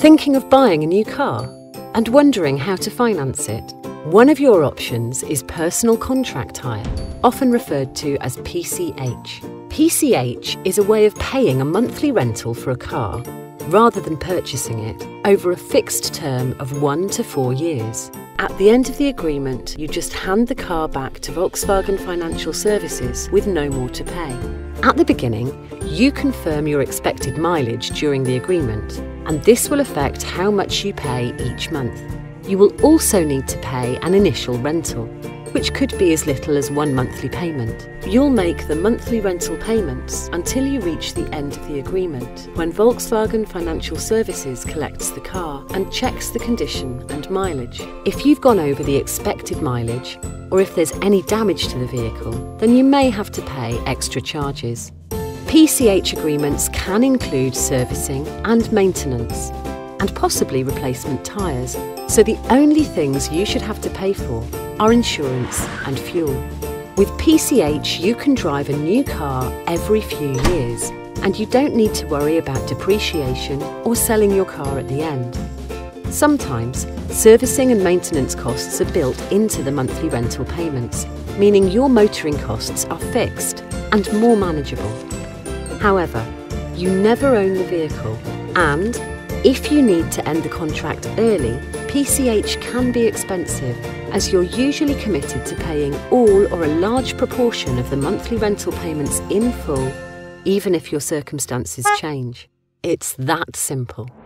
Thinking of buying a new car and wondering how to finance it? One of your options is personal contract hire, often referred to as PCH. PCH is a way of paying a monthly rental for a car rather than purchasing it over a fixed term of 1 to 4 years. At the end of the agreement, you just hand the car back to Volkswagen Financial Services with no more to pay. At the beginning, you confirm your expected mileage during the agreement, and this will affect how much you pay each month. You will also need to pay an initial rental, which could be as little as 1 monthly payment. You'll make the monthly rental payments until you reach the end of the agreement, when Volkswagen Financial Services collects the car and checks the condition and mileage. If you've gone over the expected mileage, or if there's any damage to the vehicle, then you may have to pay extra charges. PCH agreements can include servicing and maintenance, and possibly replacement tyres, so the only things you should have to pay for are insurance and fuel. With PCH, you can drive a new car every few years, and you don't need to worry about depreciation or selling your car at the end. Sometimes, servicing and maintenance costs are built into the monthly rental payments, meaning your motoring costs are fixed and more manageable. However, you never own the vehicle, and if you need to end the contract early, PCH can be expensive, as you're usually committed to paying all or a large proportion of the monthly rental payments in full, even if your circumstances change. It's that simple.